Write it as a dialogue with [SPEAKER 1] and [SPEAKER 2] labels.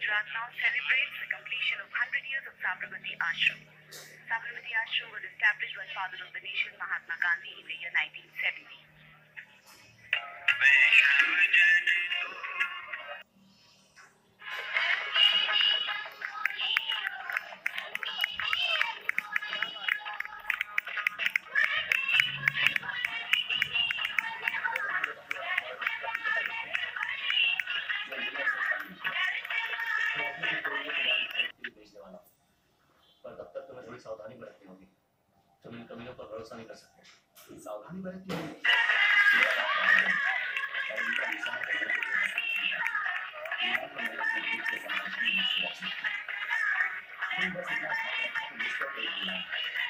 [SPEAKER 1] Gujarat now celebrates the completion of 100 years of Sabarmati Ashram. Sabarmati Ashram was established by Father of the Nation Mahatma Gandhi in the year 1970.
[SPEAKER 2] पर तब तक तुम्हें थोड़ी सावधानी बरतनी होगी। तुम इन कमियों पर भरोसा नहीं कर सकते। सावधानी बरतनी होगी। तुम बस इतना